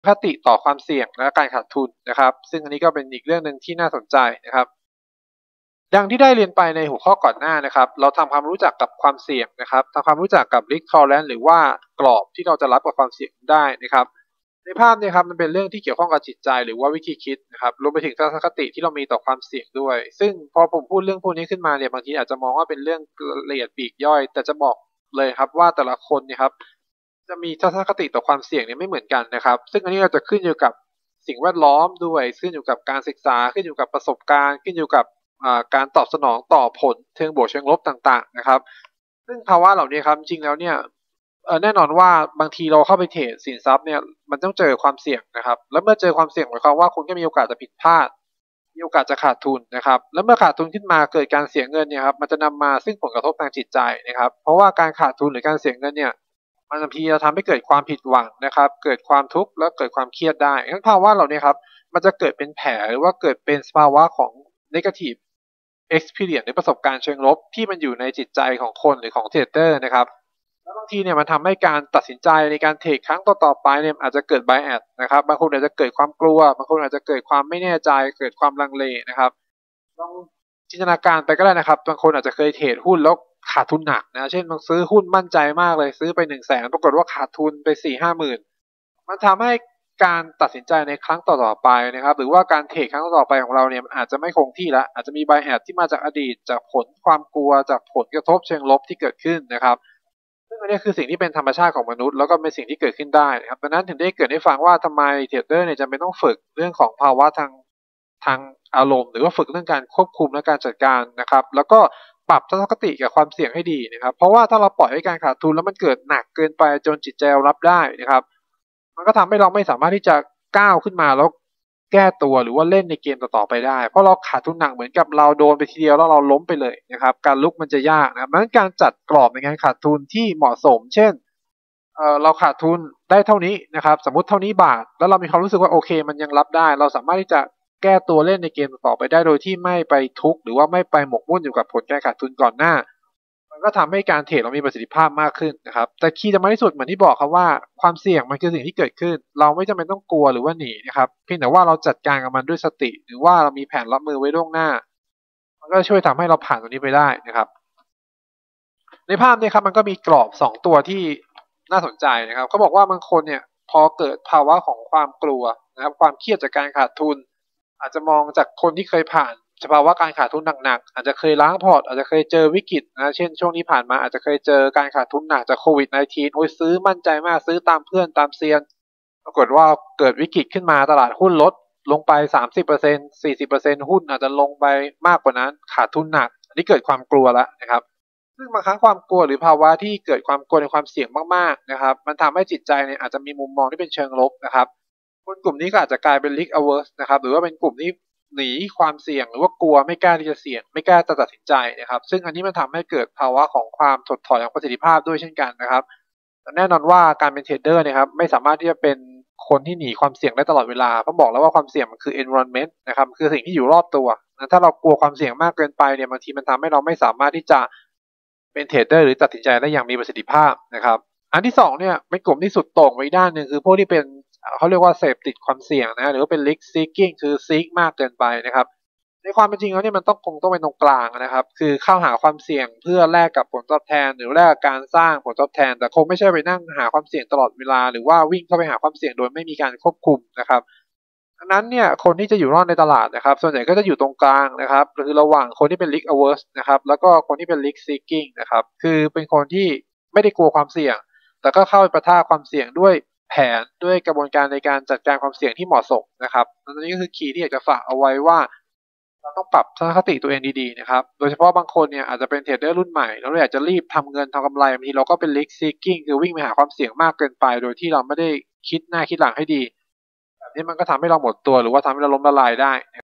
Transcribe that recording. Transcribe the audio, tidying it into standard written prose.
คติต่อความเสี่ยงและการขาดทุนนะครับซึ่งอันนี้ก็เป็นอีกเรื่องหนึ่งที่น่าสนใจนะครับดังที่ได้เรียนไปในหัวข้อก่อนหน้านะครับเราทำความรู้จักกับความเสี่ยงนะครับทำความรู้จักกับ risk tolerance หรือว่ากรอบที่เราจะรับกับความเสี่ยงได้นะครับในภาพนี้ครับมันเป็นเรื่องที่เกี่ยวข้องกับจิตใจหรือว่าวิธีคิดนะครับรวมไปถึงทัศนคติที่เรามีต่อความเสี่ยงด้วยซึ่งพอผมพูดเรื่องพวกนี้ขึ้นมาเนี่ยบางทีอาจจะมองว่าเป็นเรื่องละเอียดปลีกย่อยแต่จะบอกเลยครับว่าแต่ละคนเนี่ยครับจะมีทัศนคติต่อความเสี่ยงเนี่ยไม่เหมือนกันนะครับซึ่งอันนี้เราจะขึ้นอยู่กับสิ่งแวดล้อมด้วยขึ้นอยู่กับการศึกษาขึ้นอยู่กับประสบการณ์ขึ้นอยู่กับการตอบสนองต่อผลเชิงบวกเชิงลบต่างๆนะครับซึ่งภาวะเหล่านี้ครับจริงแล้วเนี่ยแน่นอนว่าบางทีเราเข้าไปเทรดสินทรัพย์เนี่ยมันต้องเจอความเสี่ยงนะครับแล้วเมื่อเจอความเสี่ยงหมายความว่าคุณก็มีโอกาสจะผิดพลาดมีโอกาสจะขาดทุนนะครับแล้วเมื่อขาดทุนขึ้นมาเกิดการเสียเงินเนี่ยครับมันจะนำมาซึ่งผลกระทบทางจิตใจนะครับเพราะว่าการขาดทุนหรือการเสียเงินเนี่ยมันบางทีจะทำให้เกิดความผิดหวังนะครับเกิดความทุกข์และเกิดความเครียดได้งั้นภาวะเหล่านี้ครับมันจะเกิดเป็นแผลหรือว่าเกิดเป็นสภาวะของ negative experience หรือประสบการณ์เชิงลบที่มันอยู่ในจิตใจของคนหรือของเทรดเดอร์นะครับแล้วบางทีเนี่ยมันทำให้การตัดสินใจในการเทรดครั้งต่อๆไปเนี่ยอาจจะเกิด bias นะครับบางคนอาจจะเกิดความกลัวบางคนอาจจะเกิดความไม่แน่ใจเกิดความลังเลนะครับลองจินตนาการไปก็ได้นะครับบางคนอาจจะเคยเทรดหุ้นแล้วขาดทุนหนักนะเช่นบางซื้อหุ้นมั่นใจมากเลยซื้อไป100,000ปรากฏว่าขาดทุนไป4-5หมื่นมันทำให้การตัดสินใจในครั้งต่อๆไปนะครับหรือว่าการเทรดครั้งต่อๆไปของเราเนี่ยมันอาจจะไม่คงที่ละอาจจะมีไบแอสที่มาจากอดีตจากผลความกลัวจากผลกระทบเชิงลบที่เกิดขึ้นนะครับซึ่งอันนี้คือสิ่งที่เป็นธรรมชาติของมนุษย์แล้วก็เป็นสิ่งที่เกิดขึ้นได้นะครับดังนั้นถึงได้เกิดให้ฟังว่าทำไมเทรดเดอร์เนี่ยจำเป็นต้องฝึกเรื่องของภาวะทางอารมณ์หรือว่าฝึกเรื่องการควบคุมและการจัดการนะครับแล้วก็ปรับทัศนคติกับความเสี่ยงให้ดีนะครับเพราะว่าถ้าเราปล่อยให้การขาดทุนแล้วมันเกิดหนักเกินไปจนจิตใจเรารับได้นะครับมันก็ทำให้เราไม่สามารถที่จะก้าวขึ้นมาแล้วแก้ตัวหรือว่าเล่นในเกมต่อๆไปได้เพราะเราขาดทุนหนักเหมือนกับเราโดนไปทีเดียวแล้วเราล้มไปเลยนะครับการลุกมันจะยากนะครับดังนั้นการจัดกรอบในการขาดทุนที่เหมาะสมเช่นเราขาดทุนได้เท่านี้นะครับสมมติเท่านี้บาทแล้วเรามีความรู้สึกว่าโอเคมันยังรับได้เราสามารถที่จะแก้ตัวเล่นในเกมต่อไปได้โดยที่ไม่ไปทุกข์หรือว่าไม่ไปหมกมุ่นอยู่กับผลการขาดทุนก่อนหน้ามันก็ทำให้การเทรดเรามีประสิทธิภาพมากขึ้นนะครับแต่คีย์สำคัญที่สุดเหมือนที่บอกครับว่าความเสี่ยงมันคือสิ่งที่เกิดขึ้นเราไม่จำเป็นต้องกลัวหรือว่าหนีนะครับเพียงแต่ว่าเราจัดการกับมันด้วยสติหรือว่าเรามีแผนรับมือไว้ล่วงหน้ามันก็ช่วยทำให้เราผ่านตรงนี้ไปได้นะครับในภาพนี้ครับมันก็มีกรอบ2ตัวที่น่าสนใจนะครับเขาบอกว่าบางคนเนี่ยพอเกิดภาวะของความกลัวนะครับความเครียดจากการขาดทุนอาจจะมองจากคนที่เคยผ่านสภาวะการขาดทุนหนักๆอาจจะเคยล้างพอร์ตอาจจะเคยเจอวิกฤตนะเช่นช่วงนี้ผ่านมาอาจจะเคยเจอการขาดทุนหนักจากโควิด -19 โอ้ยซื้อมั่นใจมากซื้อตามเพื่อนตามเซียนปรากฏว่าเกิดวิกฤตขึ้นมาตลาดหุ้นลดลงไป 30% 40% หุ้นอาจจะลงไปมากกว่านั้นขาดทุนหนักอันนี้เกิดความกลัวแล้วนะครับซึ่งบางครั้งความกลัวหรือภาวะที่เกิดความกลัวในความเสี่ยงมากๆนะครับมันทำให้จิตใจเนี่ยอาจจะมีมุมมองที่เป็นเชิงลบนะครับคนกลุ่มนี้ก็อาจจะกลายเป็น risk averse นะครับหรือว่าเป็นกลุ่มที่หนีความเสี่ยงหรือว่ากลัวไม่กล้าที่จะเสี่ยงไม่กล้าจะตัดสินใจนะครับซึ่งอันนี้มันทำให้เกิดภาวะของความถดถอยของประสิทธิภาพด้วยเช่นกันนะครับแน่นอนว่าการเป็นเทรดเดอร์นะครับไม่สามารถที่จะเป็นคนที่หนีความเสี่ยงได้ตลอดเวลาเพราะบอกแล้วว่าความเสี่ยงมันคือ environment นะครับคือสิ่งที่อยู่รอบตัวถ้าเรากลัวความเสี่ยงมากเกินไปเนี่ยบางทีมันทำให้เราไม่สามารถที่จะเป็นเทรดเดอร์หรือตัดสินใจได้อย่างมีประสิทธิภาพนะครับอันที่2เนี่ยเป็นกลุ่มที่สุดโต่งไปด้านหนึ่งคือพวกที่เป็นเขาเรียกว่าเสพติดความเสี่ยงนะหรือว่าเป็น risk seeking คือ seek มากเกินไปนะครับในความเป็นจริงแล้วเนี่ยมันคงต้องเป็นตรงกลางนะครับคือเข้าหาความเสี่ยงเพื่อแลกกับผลตอบแทนหรือแลกกับการสร้างผลตอบแทนแต่คงไม่ใช่ไปนั่งหาความเสี่ยงตลอดเวลาหรือว่าวิ่งเข้าไปหาความเสี่ยงโดยไม่มีการควบคุมนะครับดังนั้นเนี่ยคนที่จะอยู่รอดในตลาดนะครับส่วนใหญ่ก็จะอยู่ตรงกลางนะครับหรือระหว่างคนที่เป็น risk averse นะครับแล้วก็คนที่เป็น risk seeking นะครับคือเป็นคนที่ไม่ได้กลัวความเสี่ยงแต่ก็เข้าไปปะทะความเสี่ยงด้วยแผนด้วยกระบวนการในการจัดการความเสี่ยงที่เหมาะสมนะครับอันนี้ก็คือคีย์ที่อยากจะฝากเอาไว้ว่าเราต้องปรับทัศนคติตัวเองดีๆนะครับโดยเฉพาะบางคนเนี่ยอาจจะเป็นเทรดเดอร์รุ่นใหม่แล้วเราอยากจะรีบทำเงินทำกำไรบางทีเราก็เป็น risk seeking คือวิ่งไปหาความเสี่ยงมากเกินไปโดยที่เราไม่ได้คิดหน้าคิดหลังให้ดีแบบนี้มันก็ทำให้เราหมดตัวหรือว่าทำให้เราล้มละลายได้